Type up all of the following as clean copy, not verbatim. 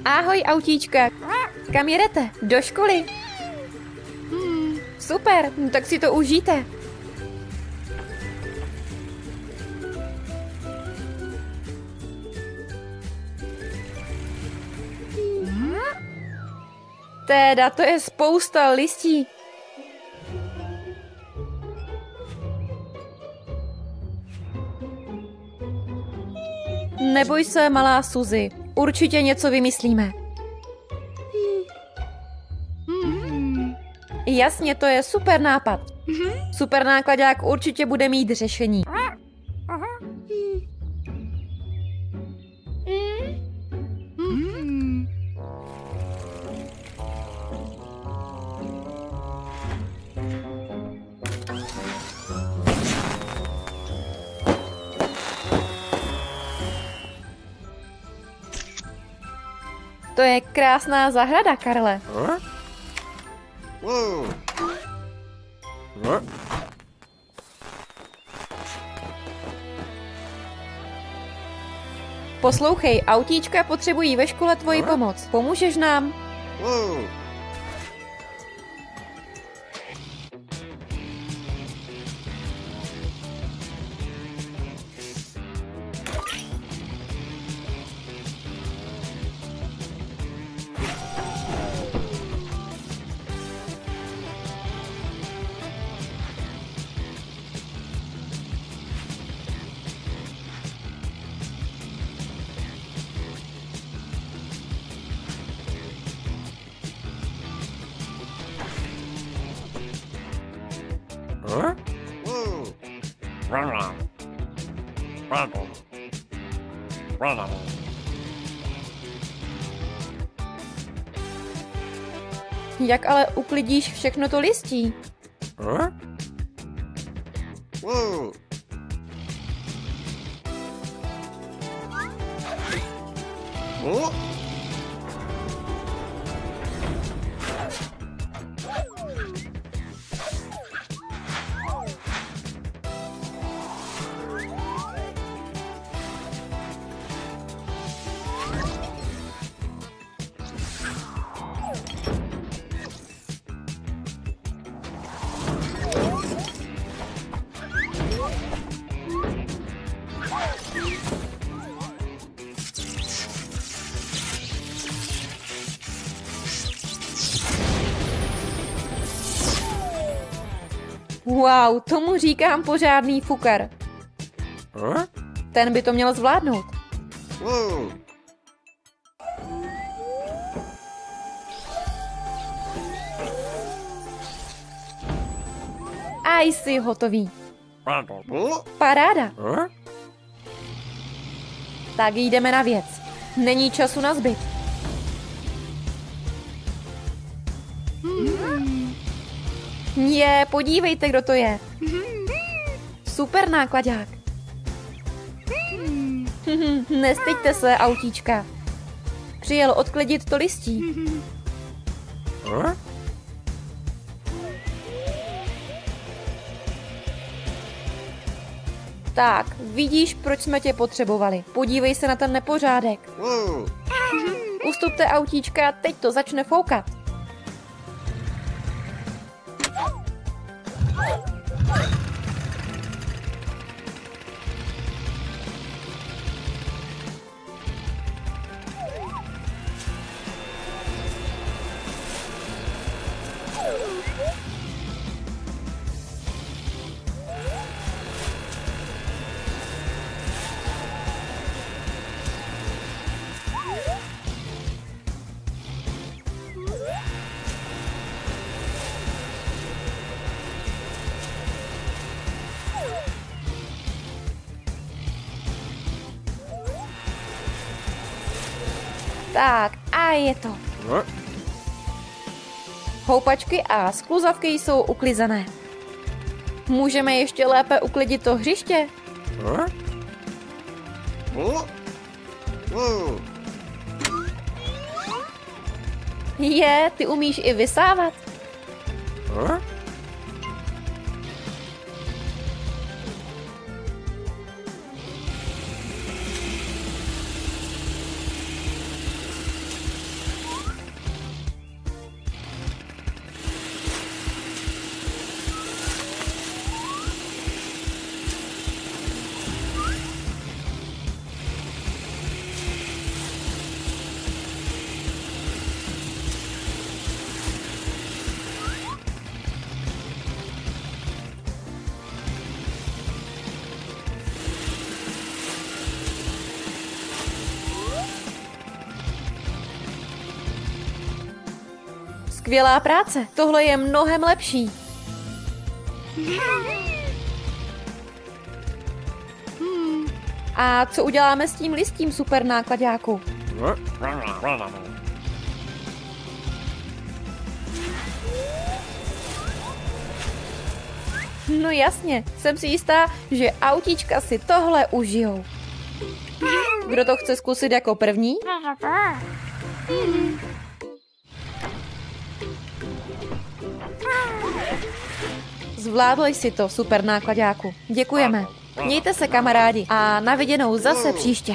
Ahoj, autíčka. Kam jedete? Do školy? Super, tak si to užijte. Teda, to je spousta listí. Neboj se, malá Suzy. Určitě něco vymyslíme. Jasně, to je super nápad. Super nákladák určitě bude mít řešení. To je krásná zahrada, Karle. Poslouchej, autíčka potřebují ve škole tvoji pomoc. Pomůžeš nám? Jak ale uklidíš všechno to listí? Wow, tomu říkám pořádný fukar. Ten by to měl zvládnout. A jsi hotový. Paráda. Tak jdeme na věc. Není času na zbyt. Podívejte, kdo to je. Super nákladák. Nestyďte se, autíčka. Přijel odklidit to listí. Tak, vidíš, proč jsme tě potřebovali. Podívej se na ten nepořádek. Ustupte, autíčka, teď to začne foukat. Tak, a je to. Houpačky a skluzavky jsou uklizené. Můžeme ještě lépe uklidit to hřiště? Ty umíš i vysávat. Skvělá práce. Tohle je mnohem lepší. A co uděláme s tím listím, super náklaďáku? No jasně, jsem si jistá, že autíčka si tohle užijou. Kdo to chce zkusit jako první? Zvládli si to, super náklaďáku. Děkujeme. Mějte se, kamarádi, a na viděnou zase příště.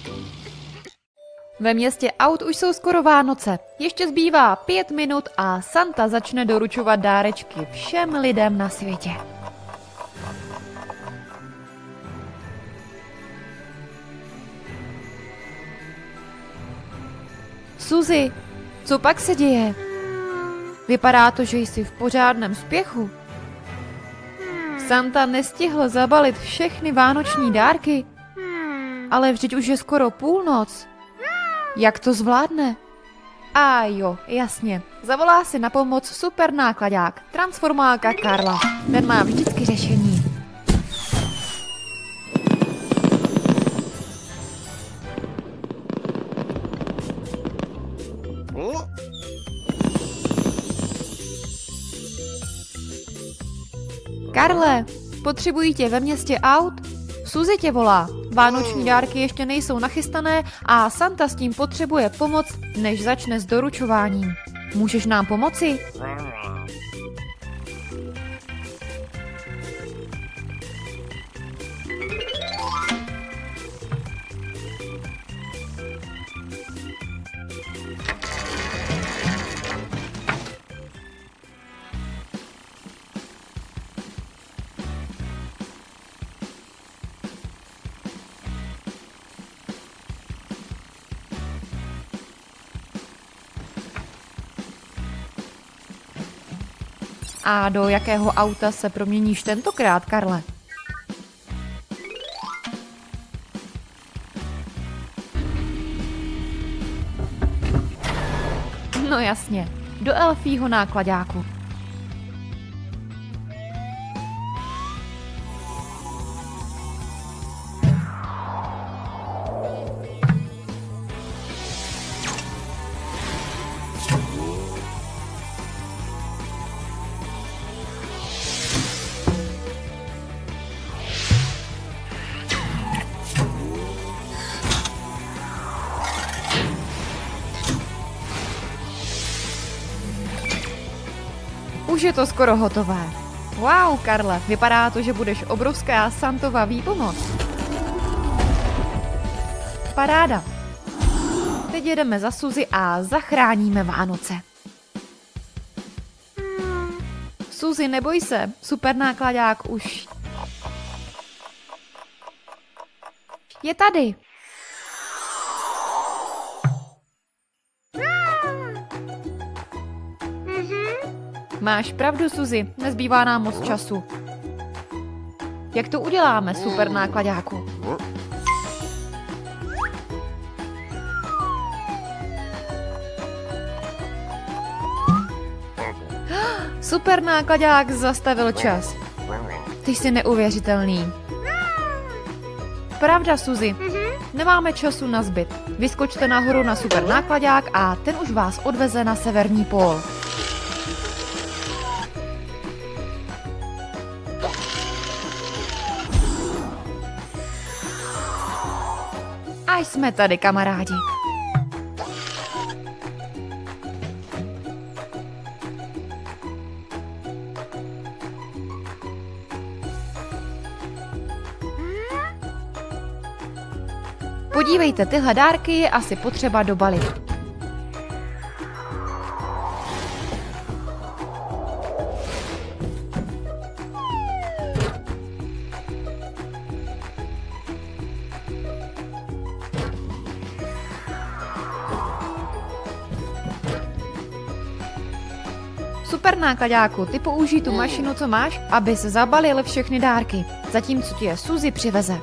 Ve městě aut už jsou skoro Vánoce. Ještě zbývá 5 minut a Santa začne doručovat dárečky všem lidem na světě. Suzy, co pak se děje? Vypadá to, že jsi v pořádném spěchu. Santa nestihl zabalit všechny vánoční dárky, ale vždyť už je skoro půlnoc. Jak to zvládne? A jo, jasně. Zavolá si na pomoc super náklaďák, transformáka Karla. Ten má vždycky řešení. Karle, potřebují tě ve městě aut? Suzy tě volá. Vánoční dárky ještě nejsou nachystané a Santa s tím potřebuje pomoc, než začne s doručováním. Můžeš nám pomoci? A do jakého auta se proměníš tentokrát, Karle? No jasně, do Elfího náklaďáku. Už je to skoro hotové. Wow, Karle, vypadá to, že budeš obrovská Santova výpomoc. Paráda. Teď jedeme za Suzy a zachráníme Vánoce. Suzy, neboj se, super náklaďák už je tady. Máš pravdu, Suzy, nezbývá nám moc času. Jak to uděláme, super náklaďáku? Super náklaďák zastavil čas. Ty jsi neuvěřitelný. Pravda, Suzy. Nemáme času na zbyt. Vyskočte nahoru na super náklaďák a ten už vás odveze na severní pól. A jsme tady, kamarádi. Podívejte, tyhle dárky je asi potřeba dobalit. Super náklaďáku, ty použij tu mašinu, co máš, abys zabalil všechny dárky, zatímco ti je Suzy přiveze.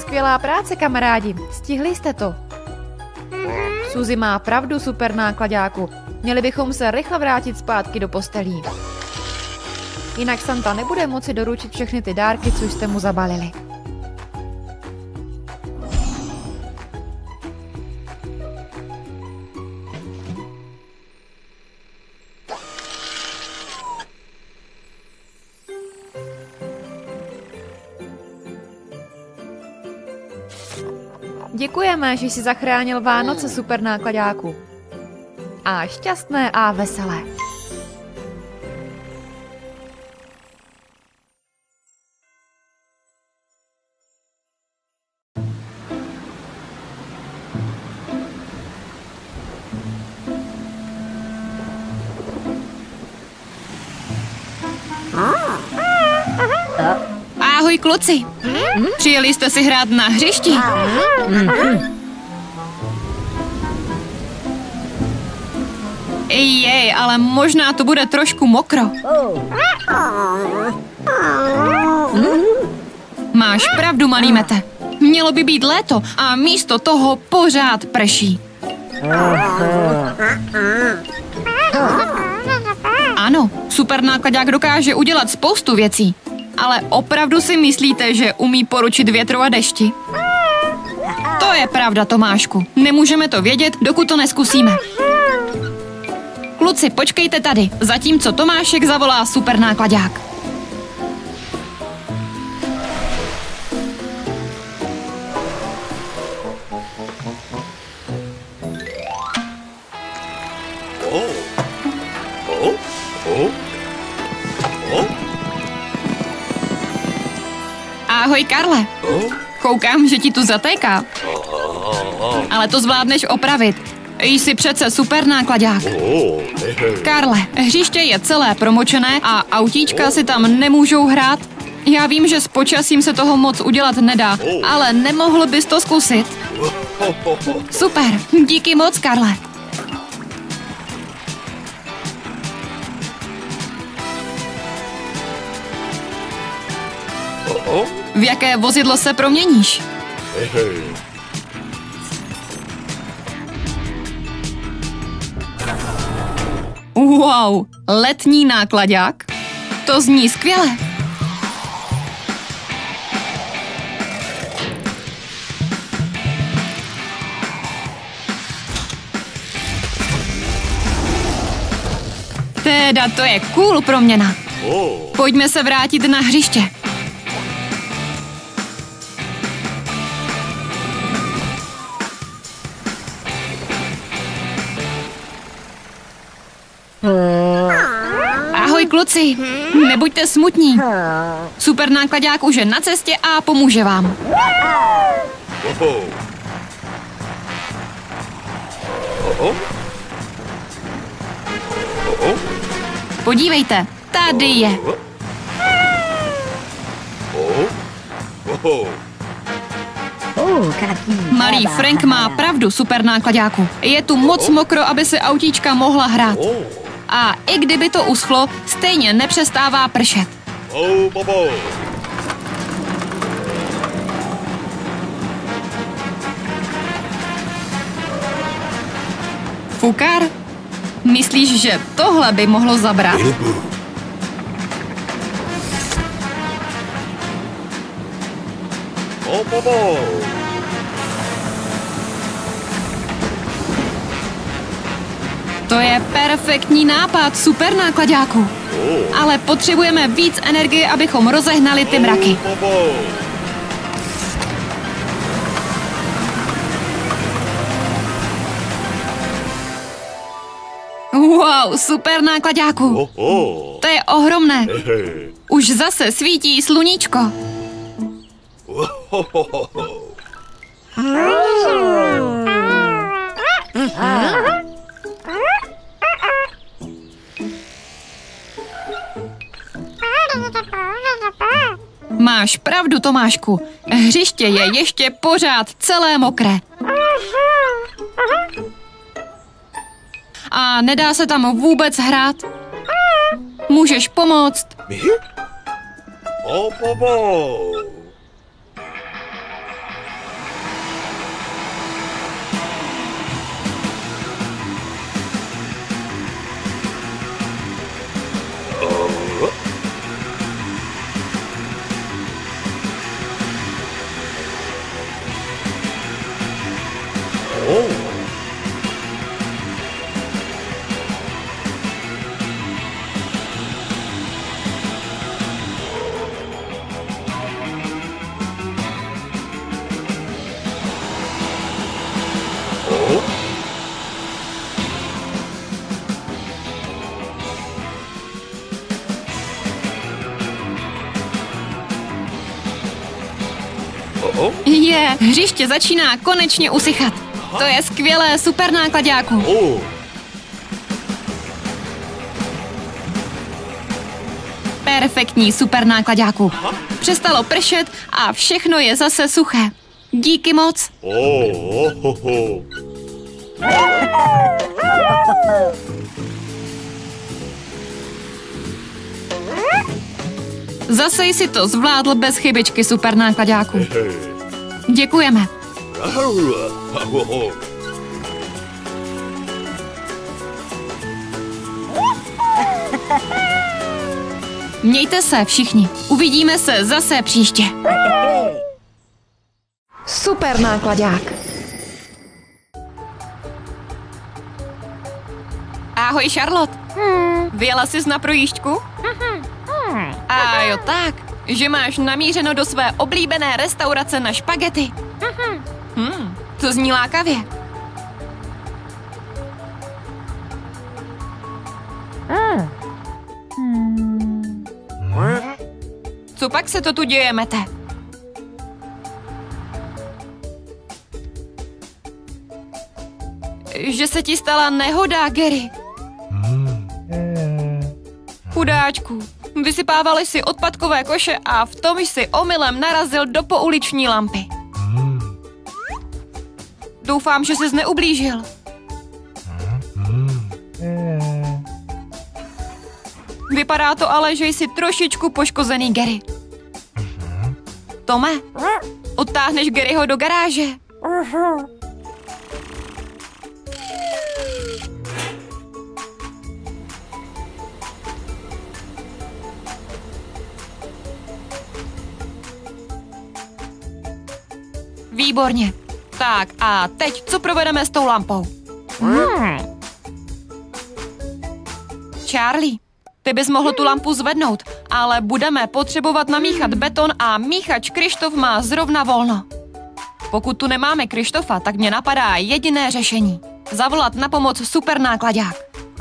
Skvělá práce, kamarádi. Stihli jste to. Suzy má pravdu, super náklaďáku. Měli bychom se rychle vrátit zpátky do postelí. Jinak Santa nebude moci doručit všechny ty dárky, co jste mu zabalili. Děkujeme, že jsi zachránil Vánoce, super náklaďáku. A šťastné a veselé. Ahoj, kluci. Přijeli jste si hrát na hřišti? Jej, ale možná to bude trošku mokro. Máš pravdu, malý Mete. Mělo by být léto a místo toho pořád prší. Ano, super náklaďák dokáže udělat spoustu věcí. Ale opravdu si myslíte, že umí poručit větru a dešti? To je pravda, Tomášku. Nemůžeme to vědět, dokud to neskusíme. Kluci, počkejte tady, zatímco Tomášek zavolá super náklaďák. Ahoj, Karle. Koukám, že ti tu zatéká. Ale to zvládneš opravit. Jsi přece super náklaďák. Karle, hřiště je celé promočené a autíčka si tam nemůžou hrát. Já vím, že s počasím se toho moc udělat nedá, ale nemohl bys to zkusit? Super, díky moc, Karle. V jaké vozidlo se proměníš? Wow, letní náklaďák? To zní skvěle. Teda to je cool proměna. Pojďme se vrátit na hřiště. Ahoj, kluci, nebuďte smutní. Super náklaďák už je na cestě a pomůže vám. Podívejte, tady je. Malý Frank má pravdu, super náklaďáku. Je tu moc mokro, aby se autíčka mohla hrát. A i kdyby to uschlo, stejně nepřestává pršet. Fukar? Myslíš, že tohle by mohlo zabrat? To je perfektní nápad, super náklaďáku. Ale potřebujeme víc energie, abychom rozehnali ty mraky. Wow, super náklaďáku. To je ohromné. Už zase svítí sluníčko. Máš pravdu, Tomášku. Hřiště je ještě pořád celé mokré. A nedá se tam vůbec hrát. Můžeš pomoct? Hřiště začíná konečně usychat. To je skvělé, super náklaďáku. Perfektní, super náklaďáku. Přestalo pršet a všechno je zase suché. Díky moc. Zase jsi to zvládl bez chybičky, super náklaďáku. Děkujeme. Mějte se všichni. Uvidíme se zase příště. Super náklaďák. Ahoj, Charlotte. Vyjela jsi na projížďku? A jo tak, že máš namířeno do své oblíbené restaurace na špagety. To zní lákavě. Co pak se to tu děje, Mete? Že se ti stala nehoda, Gary. Chudáčku, vysypávali si odpadkové koše a v tom jsi omylem narazil do pouliční lampy. Doufám, že jsi neublížil. Vypadá to ale, že jsi trošičku poškozený, Gary. Tome, odtáhneš Garyho do garáže. Výborně. Tak a teď, co provedeme s tou lampou? Charlie, ty bys mohl tu lampu zvednout, ale budeme potřebovat namíchat beton a míchač Krištof má zrovna volno. Pokud tu nemáme Krištofa, tak mě napadá jediné řešení. Zavolat na pomoc super náklaďák.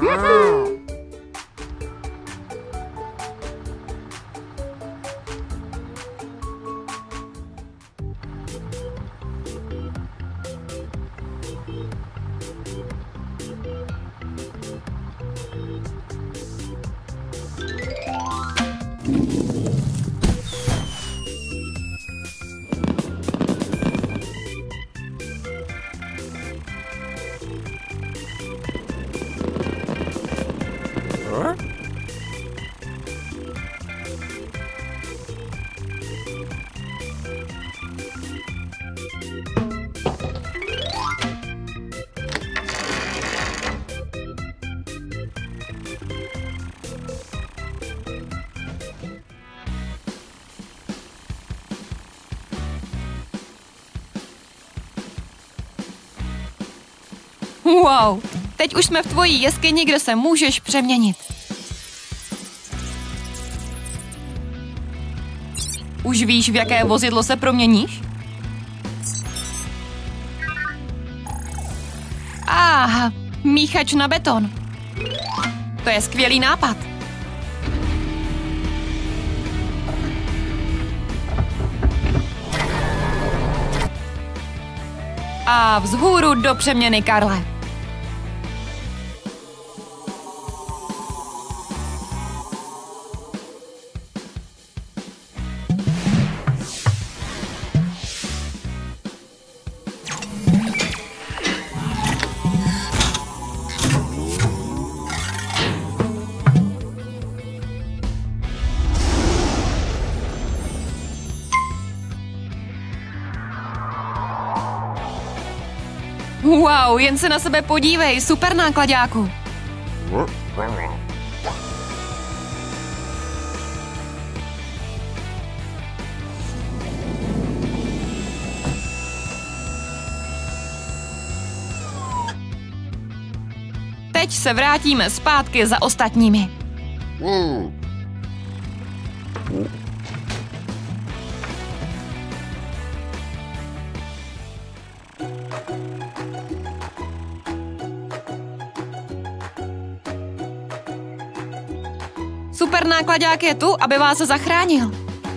Wow, teď už jsme v tvojí jeskyni, kde se můžeš přeměnit. Už víš, v jaké vozidlo se proměníš? Aha, míchač na beton. To je skvělý nápad. A vzhůru do přeměny, Karle. Wow, jen se na sebe podívej, super náklaďáku. teď se vrátíme zpátky za ostatními. Super nákladák je tu, aby vás zachránil.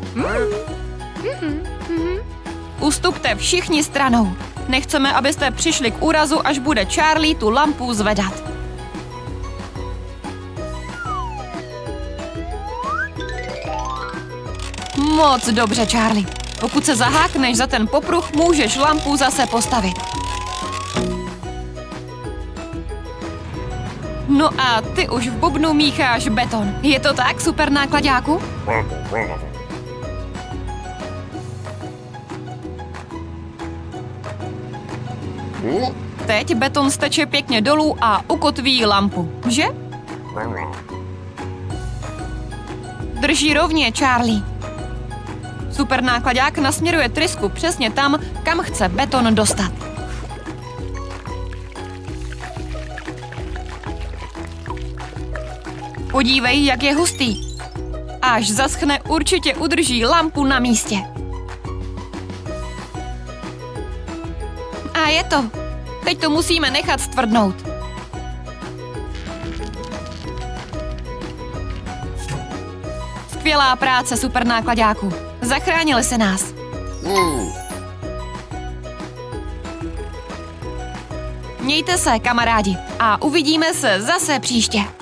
Ustupte všichni stranou. Nechceme, abyste přišli k úrazu, až bude Charlie tu lampu zvedat. Moc dobře, Charlie. Pokud se zahákneš za ten popruh, můžeš lampu zase postavit. No a ty už v bubnu mícháš beton. Je to tak, super nákladáku? Teď beton steče pěkně dolů a ukotví lampu, že? Drží rovně, Charlie. Super nákladák nasměruje trysku přesně tam, kam chce beton dostat. Podívej, jak je hustý. Až zaschne, určitě udrží lampu na místě. A je to. Teď to musíme nechat stvrdnout. Skvělá práce, super nákladáku. Zachránili se nás. Mějte se, kamarádi, a uvidíme se zase příště.